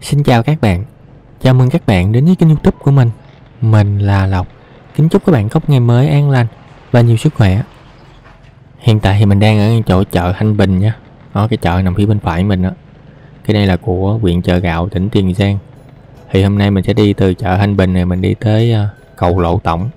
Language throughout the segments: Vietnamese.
Xin chào các bạn, chào mừng các bạn đến với kênh YouTube của mình. Mình là Lộc, kính chúc các bạn có một ngày mới an lành và nhiều sức khỏe. Hiện tại thì mình đang ở chỗ chợ Thanh Bình nha. Đó, cái chợ nằm phía bên phải mình á. Cái này là của huyện Chợ Gạo, tỉnh Tiền Giang. Thì hôm nay mình sẽ đi từ chợ Thanh Bình này mình đi tới cầu Lộ Tổng.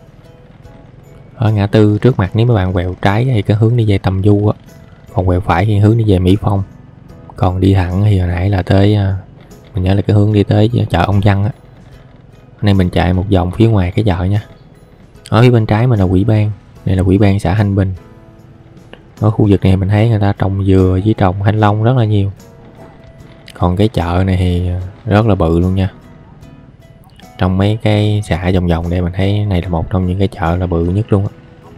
Ở ngã tư trước mặt nếu mấy bạn quẹo trái thì cái hướng đi về Tầm Du á, còn quẹo phải thì hướng đi về Mỹ Phong. Còn đi thẳng thì hồi nãy là tới mình nhớ là cái hướng đi tới chợ Ông Văn á. Hôm nay mình chạy một vòng phía ngoài cái chợ nha. Ở phía bên trái mình là Ủy ban, đây là Ủy ban xã Thanh Bình. Ở khu vực này mình thấy người ta trồng dừa với trồng thanh long rất là nhiều. Còn cái chợ này thì rất là bự luôn nha. Trong mấy cái xã vòng vòng đây mình thấy này là một trong những cái chợ là bự nhất luôn á.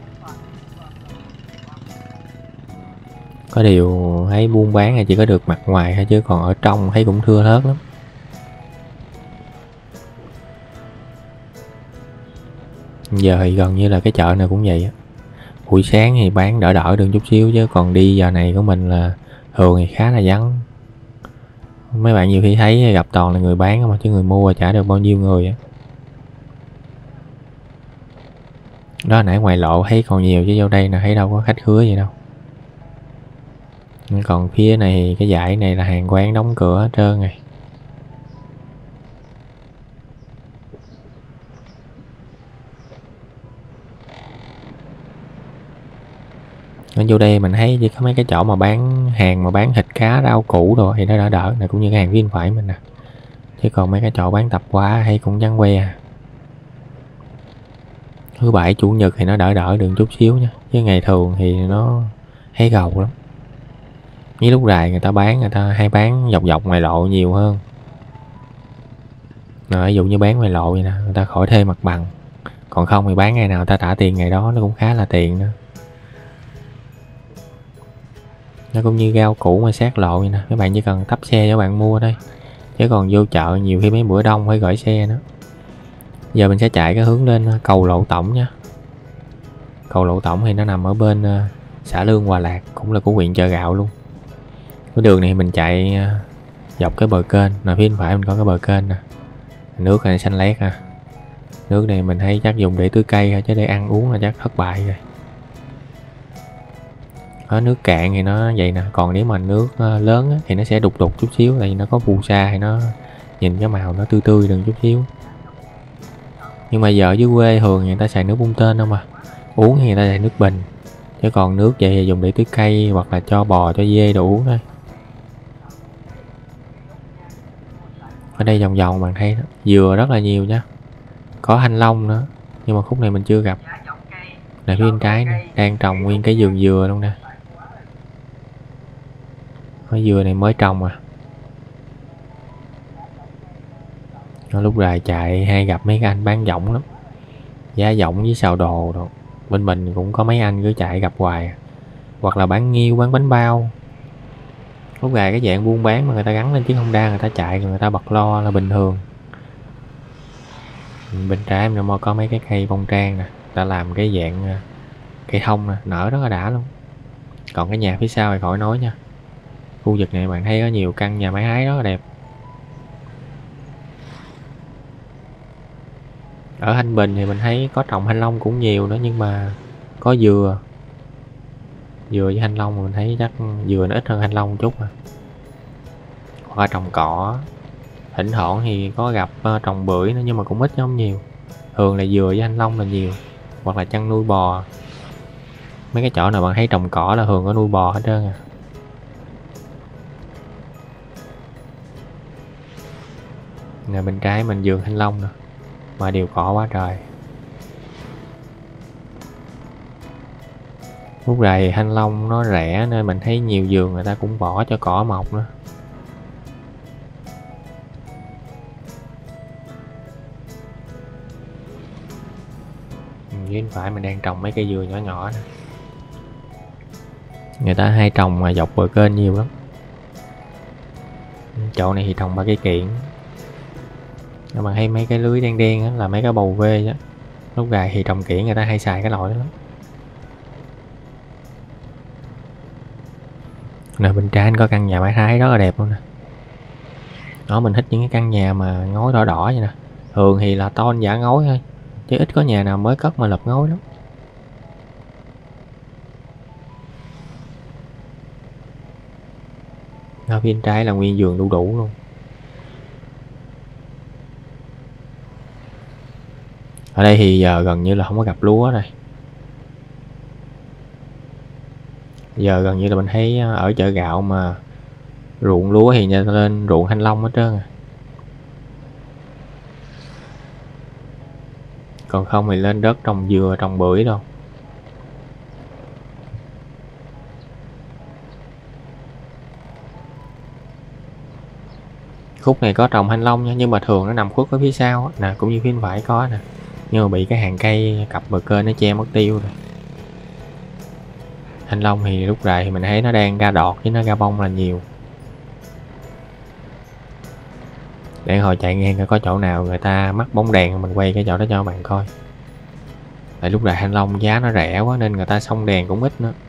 Có điều thấy buôn bán thì chỉ có được mặt ngoài thôi, chứ còn ở trong thấy cũng thưa thớt lắm. Giờ thì gần như là cái chợ này cũng vậy á. Buổi sáng thì bán đỡ đỡ được chút xíu, chứ còn đi giờ này của mình là thường thì khá là vắng. Mấy bạn nhiều khi thấy gặp toàn là người bán mà, chứ người mua chả được bao nhiêu người á. Đó, nãy ngoài lộ thấy còn nhiều, chứ vô đây là thấy đâu có khách khứa gì đâu. Còn phía này cái dãy này là hàng quán đóng cửa hết trơn rồi. Ở vô đây mình thấy chỉ có mấy cái chỗ mà bán hàng mà bán thịt cá rau củ rồi thì nó đỡ đỡ này, cũng như cái hàng phía bên phải mình nè. Chứ còn mấy cái chỗ bán tạp hóa hay cũng vắng que à. Thứ bảy chủ nhật thì nó đỡ đỡ được chút xíu nha, chứ ngày thường thì nó thấy gầu lắm. Với lúc rày người ta bán, người ta hay bán dọc dọc ngoài lộ nhiều hơn. Rồi, ví dụ như bán ngoài lộ vậy nè, người ta khỏi thuê mặt bằng. Còn không thì bán ngày nào ta trả tiền ngày đó, nó cũng khá là tiền nữa. Nó cũng như rau củ mà sát lộ vậy nè, các bạn chỉ cần tấp xe cho bạn mua thôi. Chứ còn vô chợ nhiều khi mấy bữa đông phải gửi xe nữa. Giờ mình sẽ chạy cái hướng lên cầu Lộ Tổng nha. Cầu Lộ Tổng thì nó nằm ở bên xã Lương Hòa Lạc, cũng là của huyện Chợ Gạo luôn. Cái đường này mình chạy dọc cái bờ kênh, là phía bên phải mình có cái bờ kênh nè. Nước này xanh lét à. Nước này mình thấy chắc dùng để tưới cây thôi, chứ để ăn uống là chắc thất bại rồi. Ở nước cạn thì nó vậy nè, còn nếu mà nước lớn á, thì nó sẽ đục đục chút xíu, tại vì nó có phù sa thì nó nhìn cái màu nó tươi tươi đừng chút xíu. Nhưng mà giờ ở dưới quê thường người ta xài nước bung tên không à, uống thì người ta xài nước bình, chứ còn nước vậy thì dùng để tưới cây hoặc là cho bò cho dê đồ uống thôi. Ở đây vòng vòng bạn thấy đó, dừa rất là nhiều nha, có thanh long nữa, nhưng mà khúc này mình chưa gặp. Là phía bên trái nè, đang trồng nguyên cái vườn dừa luôn nè. Cái dừa này mới trồng à. Lúc rày chạy hay gặp mấy cái anh bán giọng lắm, giá giọng với xào đồ rồi. Bên mình cũng có mấy anh cứ chạy gặp hoài. Hoặc là bán nghiêu, bán bánh bao. Lúc rày cái dạng buôn bán mà người ta gắn lên chiếc Honda, người ta chạy người ta bật lo là bình thường. Bên trái em có mấy cái cây bông trang nè, ta làm cái dạng cây thông nè, nở rất là đã luôn. Còn cái nhà phía sau thì khỏi nói nha. Khu vực này bạn thấy có nhiều căn nhà mái hái rất là đẹp. Ở Thanh Bình thì mình thấy có trồng thanh long cũng nhiều nữa, nhưng mà có dừa với thanh long mà mình thấy chắc dừa nó ít hơn thanh long chút à. Hoặc là trồng cỏ, thỉnh thoảng thì có gặp trồng bưởi nữa, nhưng mà cũng ít chứ không nhiều. Thường là dừa với thanh long là nhiều, hoặc là chăn nuôi bò. Mấy cái chỗ nào bạn thấy trồng cỏ là thường có nuôi bò hết trơn à. Nè bên trái mình vườn thanh long nè, mà điều cỏ quá trời. Lúc này thanh long nó rẻ nên mình thấy nhiều vườn người ta cũng bỏ cho cỏ mọc nữa. Bên phải mình đang trồng mấy cây dừa nhỏ nhỏ nè. Người ta hay trồng mà dọc bờ kênh nhiều lắm. Chỗ này thì trồng 3 cây kiển. Nhưng mà hay mấy cái lưới đen đen á, là mấy cái bầu vê á. Lúc gài thì trồng kiển người ta hay xài cái loại đó lắm. Nè bên trái có căn nhà mái Thái rất là đẹp luôn nè. Đó, mình thích những cái căn nhà mà ngói đỏ đỏ vậy nè. Thường thì là tôn giả ngói thôi, chứ ít có nhà nào mới cất mà lợp ngói lắm. Ở bên trái là nguyên vườn đu đủ luôn. Ở đây thì giờ gần như là không có gặp lúa rồi. Giờ gần như là mình thấy ở chợ gạo mà ruộng lúa thì lên ruộng thanh long hết trơn à. Còn không thì lên đất trồng dừa, trồng bưởi đâu. Khúc này có trồng thanh long nha, nhưng mà thường nó nằm khuất ở phía sau á, nè, cũng như phía bên phải có nè. Nhưng mà bị cái hàng cây cặp bờ kênh nó che mất tiêu rồi. Thanh long thì lúc này thì mình thấy nó đang ra đọt chứ nó ra bông là nhiều. Để hồi chạy ngang coi có chỗ nào người ta mắc bóng đèn mình quay cái chỗ đó cho các bạn coi. Tại lúc này thanh long giá nó rẻ quá nên người ta xông đèn cũng ít nữa.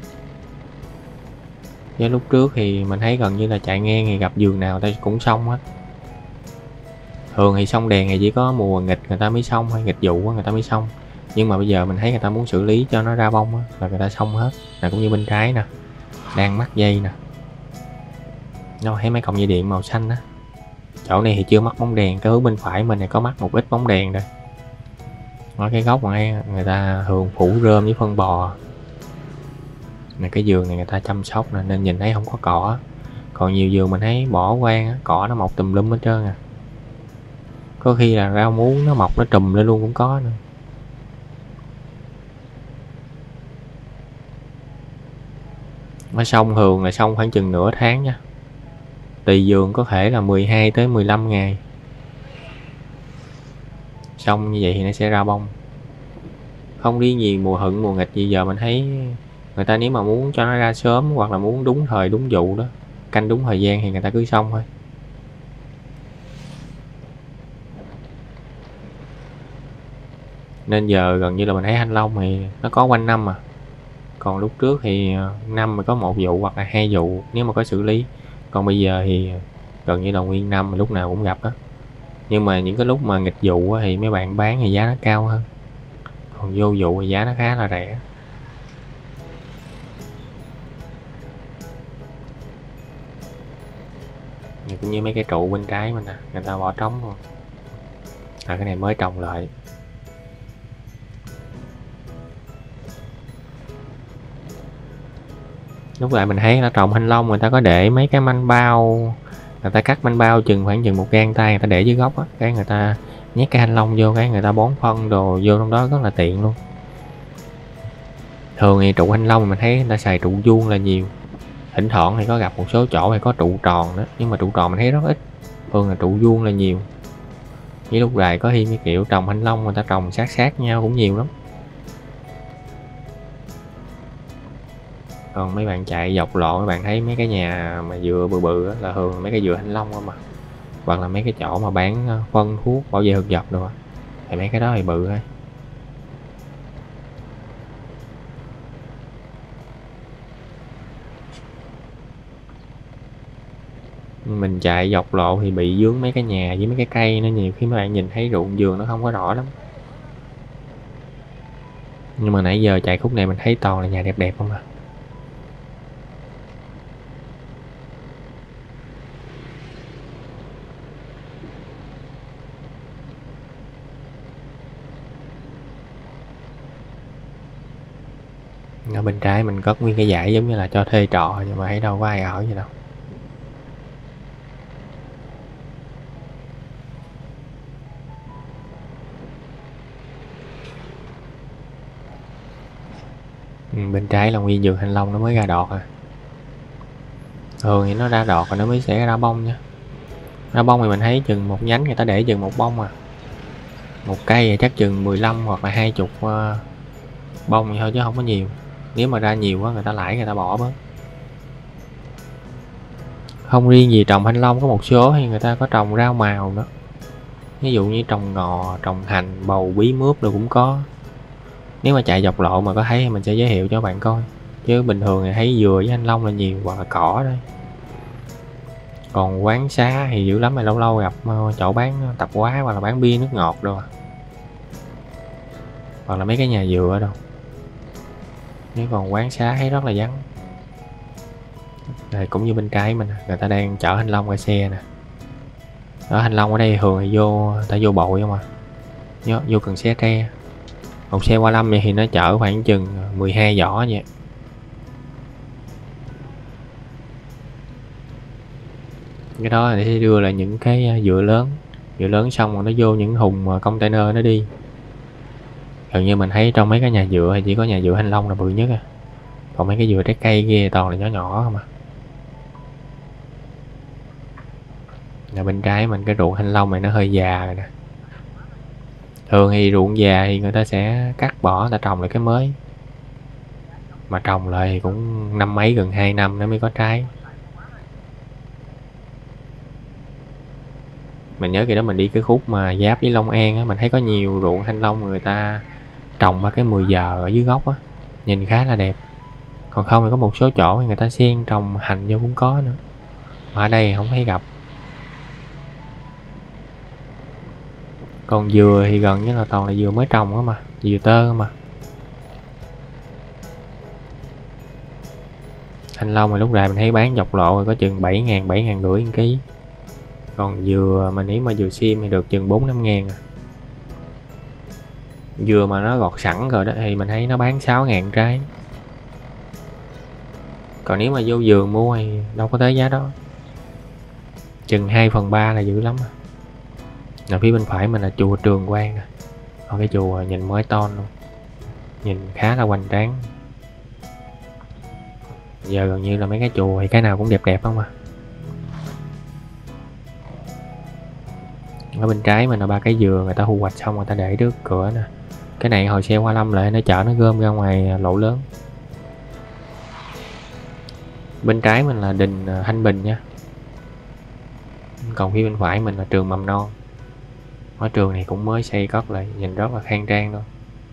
Với lúc trước thì mình thấy gần như là chạy ngang thì gặp vườn nào ta cũng xông hết. Thường thì xông đèn thì chỉ có mùa nghịch người ta mới xông, hay nghịch vụ người ta mới xông. Nhưng mà bây giờ mình thấy người ta muốn xử lý cho nó ra bông là người ta xông hết. Là cũng như bên trái nè, đang mắc dây nè. Nó thấy mấy cọng dây điện màu xanh á. Chỗ này thì chưa mắc bóng đèn, cái hướng bên phải mình này có mắc một ít bóng đèn rồi. Ở cái góc này người ta thường phủ rơm với phân bò. Này, cái vườn này người ta chăm sóc nè, nên nhìn thấy không có cỏ. Còn nhiều vườn mình thấy bỏ quang á, cỏ nó mọc tùm lum hết trơn à. Có khi là rau muống nó mọc nó trùm lên luôn cũng có nữa. Ở sông thường là sông khoảng chừng nửa tháng nha. Tùy vườn có thể là 12 tới 15 ngày. Xong như vậy thì nó sẽ ra bông. Không đi nhiều mùa hựng mùa nghịch gì giờ mình thấy người ta nếu mà muốn cho nó ra sớm hoặc là muốn đúng thời đúng vụ đó, canh đúng thời gian thì người ta cứ xong thôi. Nên giờ gần như là mình thấy thanh long thì nó có quanh năm à. Còn lúc trước thì năm mà có một vụ hoặc là 2 vụ nếu mà có xử lý. Còn bây giờ thì gần như là nguyên năm mà lúc nào cũng gặp đó. Nhưng mà những cái lúc mà nghịch vụ thì mấy bạn bán thì giá nó cao hơn. Còn vô vụ thì giá nó khá là rẻ. Cũng như mấy cái trụ bên trái mình nè, người ta bỏ trống luôn. Cái này mới trồng lại. Lúc lại mình thấy nó trồng thanh long người ta có để mấy cái manh bao. Người ta cắt manh bao khoảng chừng một gang tay, người ta để dưới gốc á, cái người ta nhét cái thanh long vô, cái người ta bón phân đồ vô trong đó rất là tiện luôn. Thường thì trụ thanh long mình thấy người ta xài trụ vuông là nhiều. Thỉnh thoảng thì có gặp một số chỗ hay có trụ tròn đó, nhưng mà trụ tròn mình thấy rất ít. Thường là trụ vuông là nhiều. Với lúc này có thêm cái kiểu trồng thanh long người ta trồng sát sát nhau cũng nhiều lắm. Còn mấy bạn chạy dọc lộ mấy bạn thấy mấy cái nhà mà dừa bự bự là thường mấy cái dừa thanh long không mà. Hoặc là mấy cái chỗ mà bán phân thuốc bảo vệ thực vật rồi thì mấy cái đó thì bự thôi. Mình chạy dọc lộ thì bị vướng mấy cái nhà với mấy cái cây nên nhiều khi mấy bạn nhìn thấy ruộng vườn nó không có rõ lắm. Nhưng mà nãy giờ chạy khúc này mình thấy toàn là nhà đẹp đẹp không à. Ở bên trái mình có nguyên cái dãy giống như là cho thuê trọ nhưng mà thấy đâu có ai ở gì đâu. Bên trái là nguyên vườn thanh long nó mới ra đọt à. Thường thì nó ra đọt rồi nó mới sẽ ra bông nha. Ra bông thì mình thấy chừng một nhánh người ta để chừng một bông à. Một cây thì chắc chừng 15 hoặc là 20 bông thôi chứ không có nhiều. Nếu mà ra nhiều quá người ta lãi người ta bỏ bớt. Không riêng gì trồng thanh long, có một số thì người ta có trồng rau màu nữa. Ví dụ như trồng ngò, trồng hành, bầu, bí, mướp rồi cũng có. Nếu mà chạy dọc lộ mà có thấy thì mình sẽ giới thiệu cho bạn coi. Chứ bình thường thì thấy dừa với thanh long là nhiều hoặc là cỏ đây. Còn quán xá thì dữ lắm, mà lâu lâu gặp chỗ bán tạp hóa hoặc là bán bia nước ngọt đâu, hoặc là mấy cái nhà dựa đâu. Nếu còn quán xá thấy rất là vắng. Rồi cũng như bên trái mình, người ta đang chở thanh long qua xe nè. Ở thanh long ở đây thường thì ta vô bội không à, vô cần xe tre. Một xe qua lâm vậy thì nó chở khoảng chừng 12 giỏ vậy. Cái đó để đưa lại những cái dựa lớn xong rồi nó vô những thùng container nó đi. Gần như mình thấy trong mấy cái nhà dựa thì chỉ có nhà dựa thanh long là bự nhất à, còn mấy cái dừa trái cây kia toàn là nhỏ nhỏ không à. Là bên trái mình cái ruộng thanh long này nó hơi già rồi nè. Thường thì ruộng già thì người ta sẽ cắt bỏ, ta trồng lại cái mới, mà trồng lại thì cũng năm mấy gần 2 năm nó mới có trái. Mình nhớ khi đó mình đi cái khúc mà giáp với Long An á, mình thấy có nhiều ruộng thanh long người ta trồng ba cái 10 giờ ở dưới gốc á, nhìn khá là đẹp. Còn không thì có một số chỗ người ta xen trồng hành vô cũng có nữa, mà ở đây không thấy gặp. Còn dừa thì gần như là toàn là dừa mới trồng á, mà dừa tơ mà. Thanh long mà lúc này mình thấy bán dọc lộ rồi có chừng 7.000, 7.500 ký. Còn dừa mình nghĩ mà dừa xiêm thì được chừng 4-5 ngàn à. Dừa mà nó gọt sẵn rồi đó thì mình thấy nó bán 6.000 trái. Còn nếu mà vô vườn mua thì đâu có tới giá đó, chừng 2/3 là dữ lắm. Ở phía bên phải mình là chùa Trường Quang nè. Còn cái chùa nhìn mới to luôn, nhìn khá là hoành tráng. Giờ gần như là mấy cái chùa thì cái nào cũng đẹp đẹp không à. Ở bên trái mình là ba cái dừa người ta thu hoạch xong người ta để trước cửa nè. Cái này hồi xe qua lâm lại nó chở nó gom ra ngoài lộ lớn. Bên trái mình là đình Thanh Bình nha. Còn phía bên phải mình là trường mầm non. Ở trường này cũng mới xây cất lại, nhìn rất là khang trang luôn.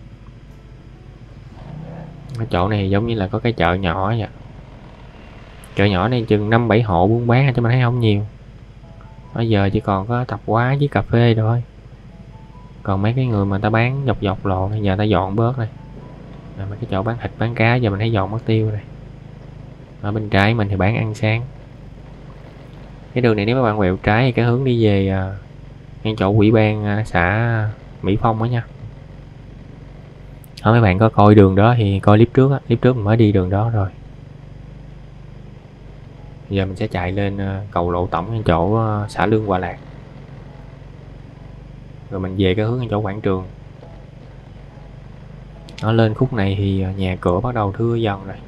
Ở chỗ này giống như là có cái chợ nhỏ vậy. Chợ nhỏ này chừng 5-7 hộ buôn bán chứ mình thấy không nhiều. Bây giờ chỉ còn có tạp hóa với cà phê thôi. Còn mấy cái người mà ta bán dọc dọc lộ này giờ ta dọn bớt này. Mấy cái chỗ bán thịt bán cá giờ mình thấy dọn mất tiêu này. Ở bên trái mình thì bán ăn sáng. Cái đường này nếu các bạn quẹo trái thì cái hướng đi về ngay chỗ ủy ban xã Mỹ Phong á nha. Mấy bạn có coi đường đó thì coi clip trước á, clip trước mình mới đi đường đó rồi. Giờ mình sẽ chạy lên cầu Lộ Tổng ngay chỗ xã Lương Hòa Lạc, rồi mình về cái hướng ngay chỗ quảng trường. Nó lên khúc này thì nhà cửa bắt đầu thưa dần rồi.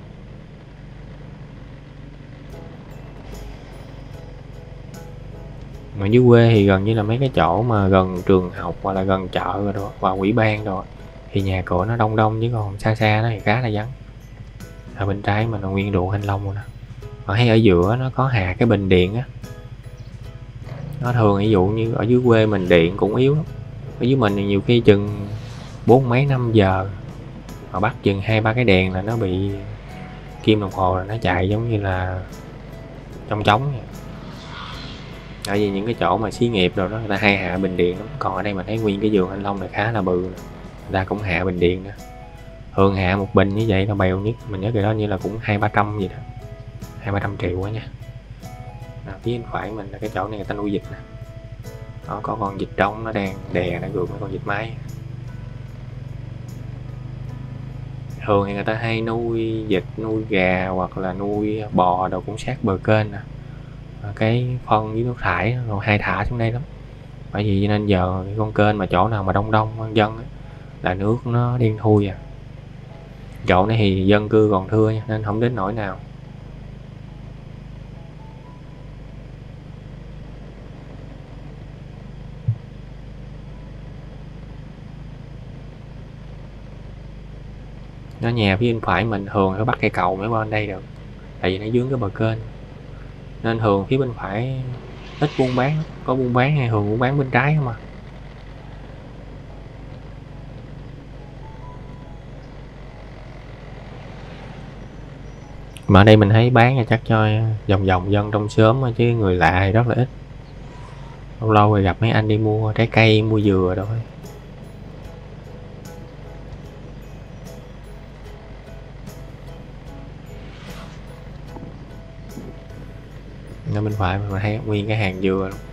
Mà dưới quê thì gần như là mấy cái chỗ mà gần trường học hoặc là gần chợ rồi đó, và ủy ban rồi thì nhà cửa nó đông đông, chứ còn xa xa nó thì khá là vắng. Ở bên trái mình là nguyên ruộng thanh long rồi nè. Mà thấy ở giữa nó có hạ cái bình điện á. Nó thường ví dụ như ở dưới quê mình điện cũng yếu lắm. Ở dưới mình thì nhiều khi chừng 4 mấy 5 giờ mà bắt chừng 2-3 cái đèn là nó bị kim đồng hồ là nó chạy giống như là trong trống vậy. Tại vì những cái chỗ mà xí nghiệp rồi đó người ta hay hạ bình điện lắm. Còn ở đây mình thấy nguyên cái vườn thanh long này khá là bự, người ta cũng hạ bình điện nữa. Thường hạ một bình như vậy là bèo nhất, mình nhớ cái đó như là cũng 200-300 gì đó, 200-300 triệu quá nha. Phía bên phải mình là cái chỗ này người ta nuôi vịt nè. Đó, có con vịt trống nó đang đè nó gượm mấy con vịt mái. Thường thì người ta hay nuôi vịt, nuôi gà hoặc là nuôi bò đồ cũng sát bờ kênh nè. Cái phân với nước thải rồi hay thả xuống đây lắm. Bởi vì nên giờ cái con kênh mà chỗ nào mà đông đông dân ấy, là nước nó đen thui à. Chỗ này thì dân cư còn thưa nha, nên không đến nỗi nào. Nó nhà phía bên phải mình thường phải bắt cây cầu mới qua bên đây được, tại vì nó dưới cái bờ kênh, nên thường phía bên phải ít buôn bán, có buôn bán hay thường buôn bán bên trái không à. Mà ở đây mình thấy bán là chắc cho vòng vòng dân trong xóm chứ người lạ thì rất là ít. Lâu lâu rồi gặp mấy anh đi mua trái cây, mua dừa rồi. Nên bên phải mình thấy nguyên cái hàng dừa luôn.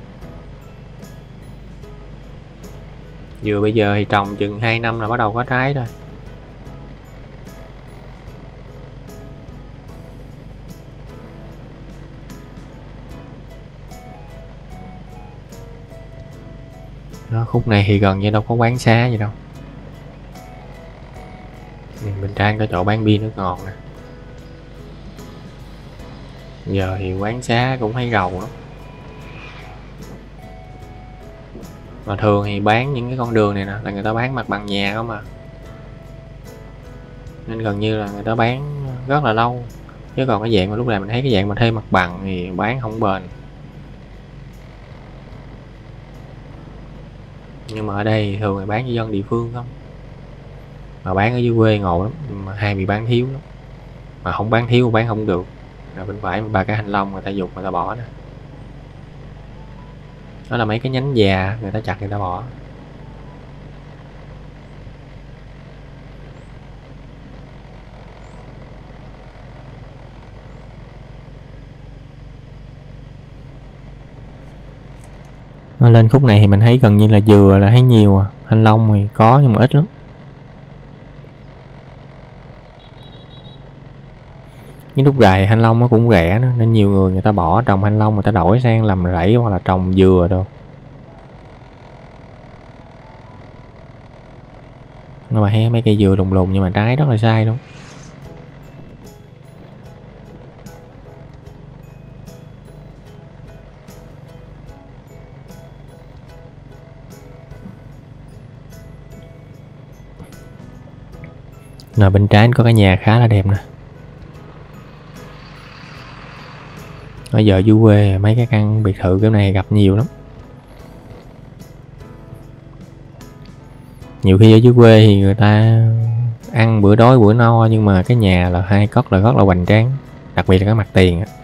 Dừa bây giờ thì trồng chừng 2 năm là bắt đầu có trái rồi. Đó, khúc này thì gần như đâu có quán xá gì đâu. Bên trái có chỗ bán bia nước ngọt nè. Giờ thì quán xá cũng thấy rầu lắm. Mà thường thì bán những cái con đường này nè là người ta bán mặt bằng nhà không à, nên gần như là người ta bán rất là lâu. Chứ còn cái dạng mà lúc này mình thấy cái dạng mà thuê mặt bằng thì bán không bền. Nhưng mà ở đây thường là bán cho dân địa phương không. Mà bán ở dưới quê ngộ lắm, mà hay bị bán thiếu lắm. Mà không bán thiếu bán không được. Rồi bên phải ba cái thanh long người ta dục người ta bỏ nè. Đó là mấy cái nhánh già người ta chặt người ta bỏ. Lên khúc này thì mình thấy gần như là dừa là thấy nhiều à. Thanh long thì có nhưng mà ít lắm. Những lúc gài thanh long nó cũng rẻ nữa, nên nhiều người ta bỏ trồng thanh long người ta đổi sang làm rẫy hoặc là trồng dừa đâu. Nhưng mà thấy mấy cây dừa lùng lùng nhưng mà trái rất là sai luôn. Rồi bên trái có cái nhà khá là đẹp nè. Bây giờ dưới quê mấy cái căn biệt thự kiểu này gặp nhiều lắm. Nhiều khi ở dưới quê thì người ta ăn bữa đói bữa no, nhưng mà cái nhà là 2 cất là rất là hoành tráng. Đặc biệt là cái mặt tiền á.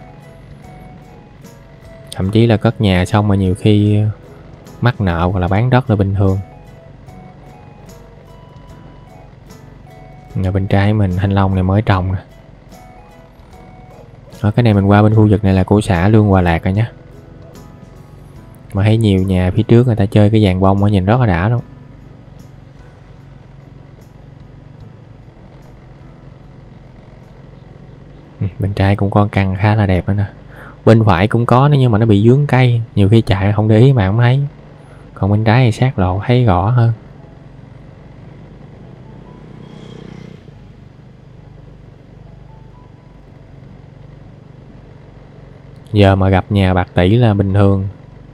Thậm chí là cất nhà xong mà nhiều khi mắc nợ hoặc là bán đất là bình thường. Ở bên trái mình thanh long này mới trồng nè. Ở cái này mình qua bên khu vực này là của xã Lương Hòa Lạc rồi nhé. Mà thấy nhiều nhà phía trước người ta chơi cái dàn bông nhìn rất là đã luôn. Bên trái cũng có căn khá là đẹp nữa nè. Bên phải cũng có nữa nhưng mà nó bị vướng cây, nhiều khi chạy không để ý mà không thấy. Còn bên trái thì sát lộ thấy rõ hơn. Giờ mà gặp nhà bạc tỷ là bình thường.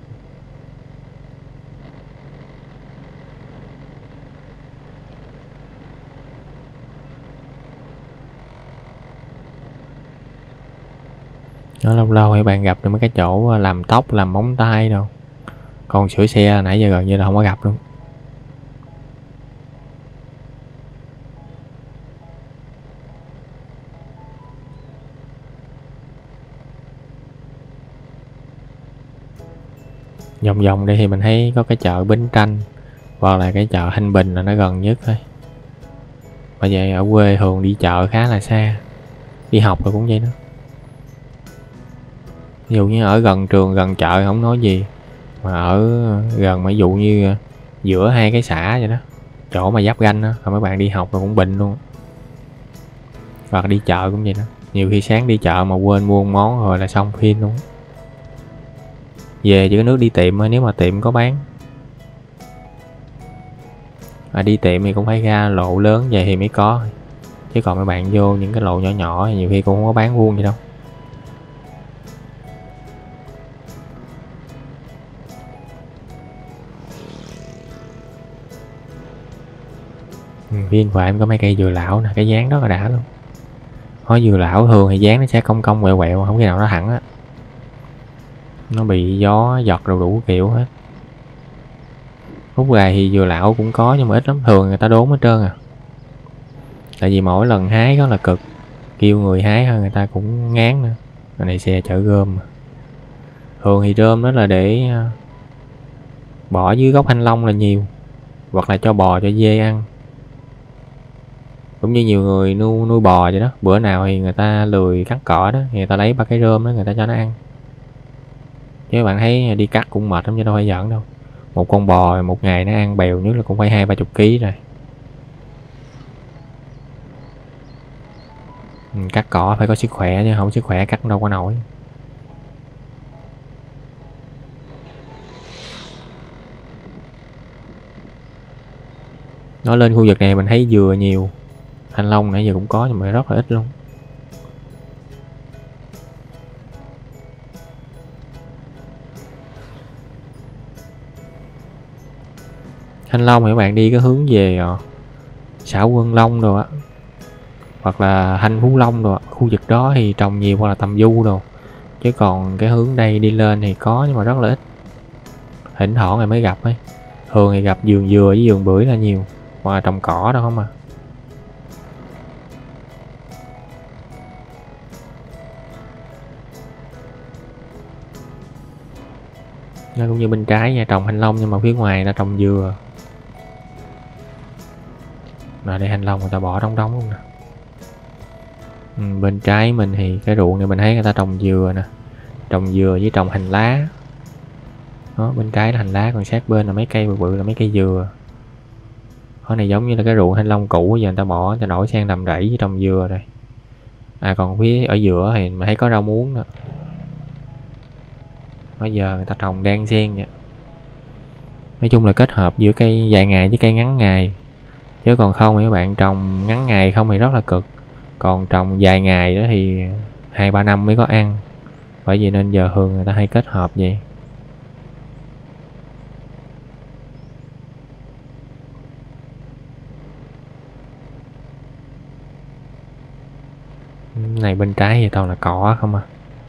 Nó lâu lâu thì bạn gặp được mấy cái chỗ làm tóc, làm móng tay đâu. Còn sửa xe là nãy giờ gần như là không có gặp luôn. Vòng vòng đây thì mình thấy có cái chợ Bến Tranh hoặc là cái chợ Thanh Bình là nó gần nhất thôi. Bởi vậy ở quê thường đi chợ khá là xa. Đi học rồi cũng vậy đó. Ví dụ như ở gần trường gần chợ không nói gì, mà ở gần ví dụ như giữa hai cái xã vậy đó, chỗ mà giáp ranh đó, rồi mấy bạn đi học rồi cũng bệnh luôn. Hoặc đi chợ cũng vậy đó, nhiều khi sáng đi chợ mà quên mua một món rồi là xong phim luôn. Về chỉ có nước đi tiệm thôi nếu mà tiệm có bán. Đi tiệm thì cũng phải ra lộ lớn vậy thì mới có, chứ còn mấy bạn vô những cái lộ nhỏ nhỏ thì nhiều khi cũng không có bán vuông gì đâu. Bên phải em có mấy cây dừa lão nè, cái dáng rất là đã luôn. Nói dừa lão thường thì dáng nó sẽ cong cong quẹo quẹo, không khi nào nó thẳng á. Nó bị gió giọt rồi đủ kiểu hết. Hút gà thì dừa lão cũng có nhưng mà ít lắm, thường người ta đốn hết trơn à. Tại vì mỗi lần hái rất là cực. kêu người hái hơn người ta cũng ngán nữa. Cái này xe chở rơm mà. Thường thì rơm đó là để bỏ dưới gốc thanh long là nhiều, hoặc là cho bò cho dê ăn. Cũng như nhiều người nuôi bò vậy đó, bữa nào thì người ta lười cắt cỏ đó thì người ta lấy ba cái rơm đó người ta cho nó ăn. Chứ bạn thấy đi cắt cũng mệt lắm chứ đâu phải giỡn đâu. Một con bò một ngày nó ăn bèo nhất là cũng phải 20-30 kg rồi. Cắt cỏ phải có sức khỏe chứ không sức khỏe cắt đâu có nổi. Nó lên khu vực này mình thấy dừa nhiều, thanh long nãy giờ cũng có nhưng mà rất là ít luôn. Thanh long thì các bạn đi cái hướng về xã Quân Long rồi á, hoặc là Thanh Phú Long rồi, khu vực đó thì trồng nhiều, hoặc là Tầm Du rồi. Chứ còn cái hướng đây đi lên thì có nhưng mà rất là ít, thỉnh thoảng này mới gặp ấy. Thường thì gặp vườn dừa với vườn bưởi là nhiều, hoặc là trồng cỏ đâu không à. Nó cũng như bên trái nha, trồng thanh long nhưng mà phía ngoài là trồng dừa. Là đây thanh long người ta bỏ đóng đóng luôn nè. Bên trái mình thì cái ruộng này mình thấy người ta trồng dừa nè, trồng dừa với trồng hành lá. Đó, bên trái là hành lá, còn sát bên là mấy cây bự bự là mấy cây dừa. Cái này giống như là cái ruộng thanh long cũ, giờ người ta bỏ, người ta đổi sang làm rẫy với trồng dừa rồi. Còn phía ở giữa thì mình thấy có rau muống nữa. Bây giờ người ta trồng đan xen vậy. Nói chung là kết hợp giữa cây dài ngày với cây ngắn ngày. Chứ còn không thì các bạn trồng ngắn ngày không thì rất là cực. Còn trồng dài ngày đó thì 2-3 năm mới có ăn. Bởi vì nên giờ thường người ta hay kết hợp vậy. Này bên trái thì toàn là cỏ không à.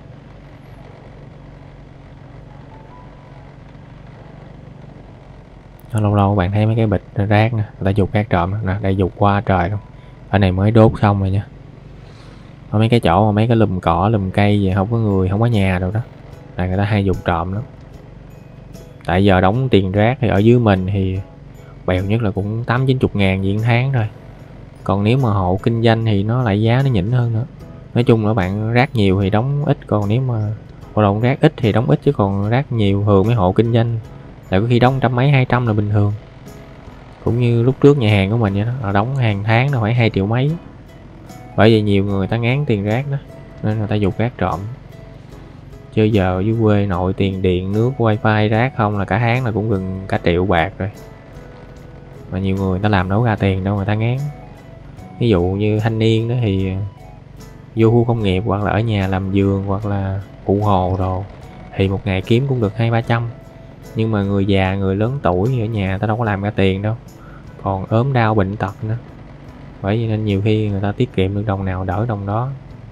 Lâu lâu bạn thấy mấy cái bịch rác nè, người ta dục rác trộm nè, đây dục qua trời luôn. Ở này mới đốt xong rồi nha. Ở mấy cái chỗ mà mấy cái lùm cỏ lùm cây vậy không có người không có nhà đâu đó là người ta hay dục trộm lắm. Tại giờ đóng tiền rác thì ở dưới mình thì bèo nhất là cũng 8-90 ngàn diện tháng rồi. Còn nếu mà hộ kinh doanh thì nó lại giá nó nhỉnh hơn nữa. Nói chung là bạn rác nhiều thì đóng ít, còn nếu mà hoạt động rác ít thì đóng ít, chứ còn rác nhiều thường mấy hộ kinh doanh là có khi đóng 100 mấy 200 là bình thường. Cũng như lúc trước nhà hàng của mình vậy đó, là đóng hàng tháng nó phải 2 triệu mấy. Bởi vì nhiều người ta ngán tiền rác đó nên người ta dục rác trộm. Chứ giờ dưới quê nội tiền điện nước wifi rác không là cả tháng là cũng gần cả triệu bạc rồi. Mà nhiều người ta làm đâu ra tiền đâu, người ta ngán. Ví dụ như thanh niên đó thì vô khu công nghiệp hoặc là ở nhà làm vườn hoặc là phụ hồ đồ thì một ngày kiếm cũng được 200-300. Nhưng mà người già người lớn tuổi ở nhà ta đâu có làm ra tiền đâu, còn ốm đau bệnh tật nữa. Bởi vì nên nhiều khi người ta tiết kiệm được đồng nào đỡ đồng đó.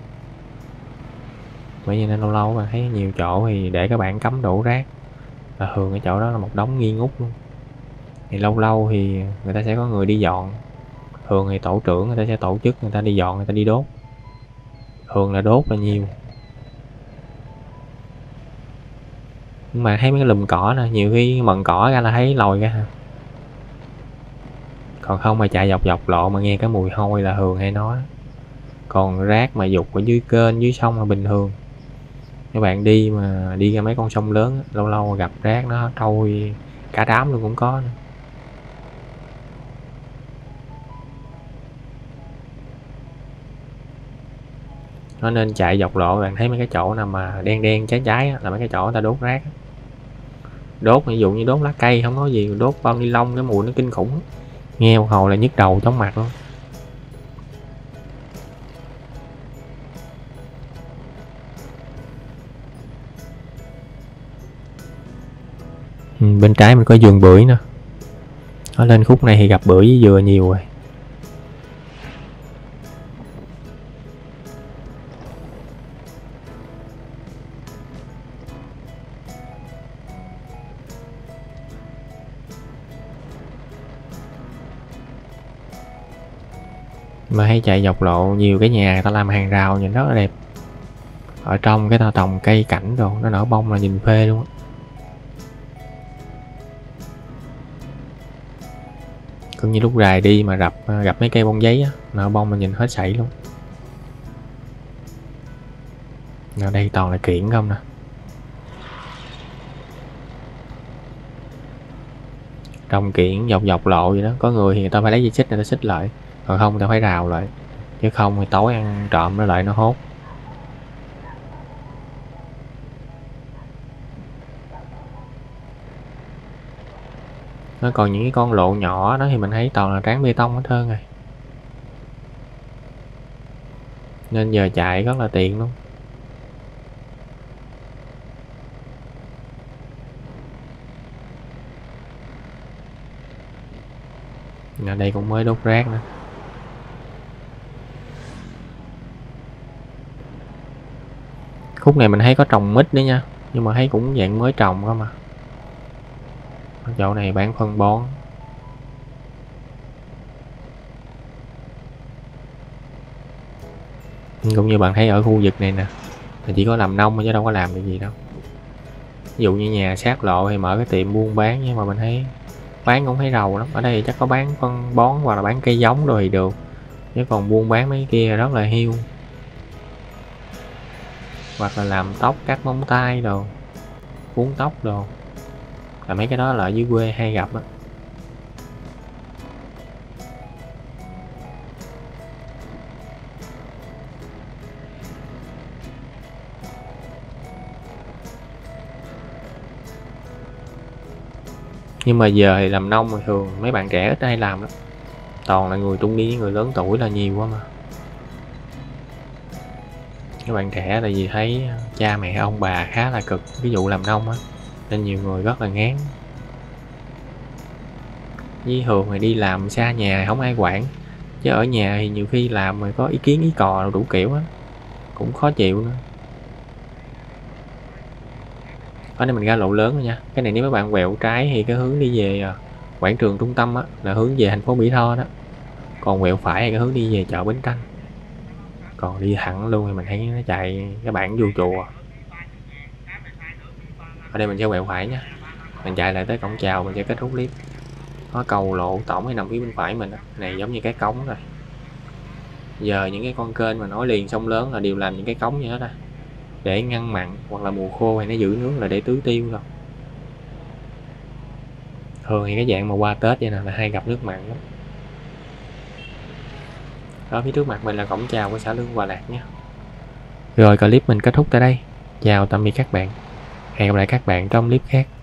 Bởi vì nên lâu lâu mà thấy nhiều chỗ thì để các bạn cấm đổ rác, là thường cái chỗ đó là một đống nghi ngút luôn. Thì lâu lâu thì người ta sẽ có người đi dọn. Thường thì tổ trưởng người ta sẽ tổ chức người ta đi dọn, người ta đi đốt. Thường là đốt là nhiều. Nhưng mà thấy mấy cái lùm cỏ nè, nhiều khi mận cỏ ra là thấy lòi ra. Còn không mà chạy dọc dọc lộ mà nghe cái mùi hôi là thường hay nói. Còn rác mà dục ở dưới kênh dưới sông là bình thường. Các bạn đi mà đi ra mấy con sông lớn lâu lâu gặp rác nó trôi cả đám luôn cũng có nữa. Nó nên chạy dọc lộ, bạn thấy mấy cái chỗ nào mà đen đen cháy cháy là mấy cái chỗ người ta đốt rác. Đốt ví dụ như đốt lá cây không nói gì, đốt bao ni lông cái mùi nó kinh khủng, nghe một hồi là nhức đầu chóng mặt luôn. Bên trái mình có vườn bưởi nữa. Ở lên khúc này thì gặp bưởi với dừa nhiều rồi. Mà hay chạy dọc lộ, nhiều cái nhà người ta làm hàng rào nhìn rất là đẹp. Ở trong cái tao trồng cây cảnh rồi nó nở bông là nhìn phê luôn á. Cứ như lúc rài đi mà gặp mấy cây bông giấy á, nở bông mà nhìn hết sảy luôn. Ở đây toàn là kiển không nè. Trồng kiển dọc lộ vậy đó, có người thì người ta phải lấy dây xích người ta xích lại, còn không người ta phải rào lại, chứ không thì tối ăn trộm nó lại nó hốt. Nó còn những cái con lộ nhỏ đó thì mình thấy toàn là tráng bê tông hết trơn rồi, nên giờ chạy rất là tiện luôn. Ở đây cũng mới đốt rác nữa. Khúc này mình thấy có trồng mít nữa nha, nhưng mà thấy cũng dạng mới trồng cơ mà. Ở chỗ này bán phân bón. Cũng như bạn thấy ở khu vực này nè, là chỉ có làm nông chứ đâu có làm được gì đâu. Ví dụ như nhà sát lộ thì mở cái tiệm buôn bán, nhưng mà mình thấy bán cũng thấy rầu lắm. Ở đây chắc có bán phân bón hoặc là bán cây giống rồi thì được, chứ còn buôn bán mấy kia rất là hiu. Hoặc là làm tóc, cắt móng tay đồ, cuốn tóc đồ, là mấy cái đó là ở dưới quê hay gặp á. Nhưng mà giờ thì làm nông thì thường mấy bạn trẻ ít hay làm lắm, toàn là người trung niên với người lớn tuổi là nhiều quá mà. Các bạn trẻ là vì thấy cha mẹ ông bà khá là cực ví dụ làm nông á, nên nhiều người rất là ngán. Với thường thì đi làm xa nhà không ai quản, chứ ở nhà thì nhiều khi làm mà có ý kiến ý cò đủ kiểu á, cũng khó chịu nữa. Ở đây mình ra lộ lớn rồi nha. Cái này nếu mấy bạn quẹo trái thì cái hướng đi về quảng trường trung tâm á, là hướng về thành phố Mỹ Tho đó. Còn quẹo phải thì cái hướng đi về chợ Bến Tranh. Còn đi thẳng luôn thì mình thấy nó chạy cái bản vô chùa. Ở đây mình sẽ quẹo phải nha. Mình chạy lại tới cổng chào mình sẽ kết thúc clip. Có cầu lộ tổng hay nằm phía bên phải mình đó. Này giống như cái cống rồi. Giờ những cái con kênh mà nối liền sông lớn là đều làm những cái cống như thế đó, để ngăn mặn, hoặc là mùa khô hay nó giữ nước là để tưới tiêu thôi. Thường thì cái dạng mà qua Tết vậy nè là hay gặp nước mặn lắm. Đó, phía trước mặt mình là cổng chào của xã Lương Hòa Lạc nha. Rồi clip mình kết thúc tại đây. Chào tạm biệt các bạn. Hẹn gặp lại các bạn trong clip khác.